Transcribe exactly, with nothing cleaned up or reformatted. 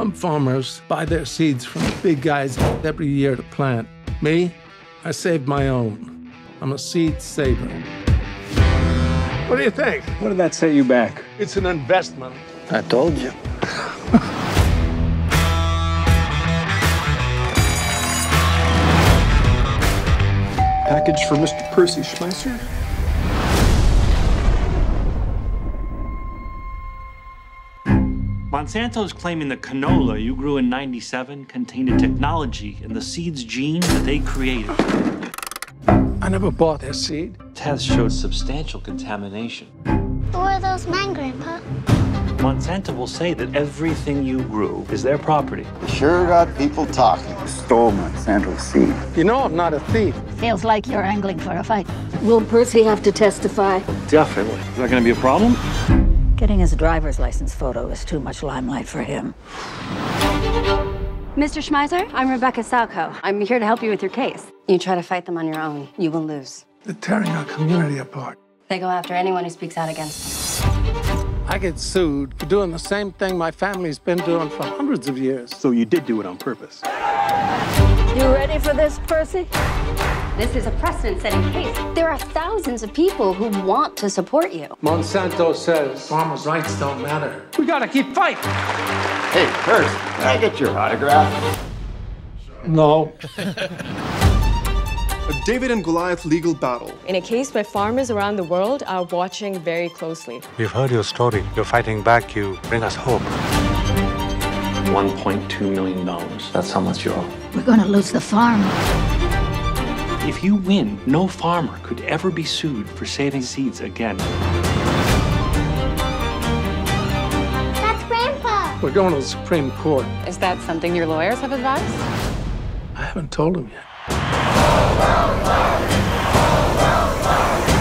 Some farmers buy their seeds from big guys every year to plant. Me, I saved my own. I'm a seed saver. What do you think? What did that set you back? It's an investment. I told you. Package for Mister Percy Schmeiser? Monsanto's claiming the canola you grew in ninety-seven contained a technology in the seed's gene that they created. I never bought their seed. Tests showed substantial contamination. Who are those men, Grandpa? Monsanto will say that everything you grew is their property. You sure got people talking. Stole Monsanto's seed. You know I'm not a thief. Feels like you're angling for a fight. Will Percy have to testify? Definitely. Is that going to be a problem? Getting his driver's license photo is too much limelight for him. Mister Schmeiser, I'm Rebecca Salcau. I'm here to help you with your case. You try to fight them on your own, you will lose. They're tearing our community apart. They go after anyone who speaks out against them. I get sued for doing the same thing my family's been doing for hundreds of years. So you did do it on purpose. You ready for this, Percy? This is a precedent-setting case. There are thousands of people who want to support you. Monsanto says farmers' rights don't matter. We gotta keep fighting. Hey, Percy, can I get your autograph? No. A David and Goliath legal battle. In a case where farmers around the world are watching very closely. We've heard your story. You're fighting back. You bring us hope. one point two million dollars. That's how much you owe. We're gonna lose the farm. If you win, no farmer could ever be sued for saving seeds again. That's Grandpa. We're going to the Supreme Court. Is that something your lawyers have advised? I haven't told him yet.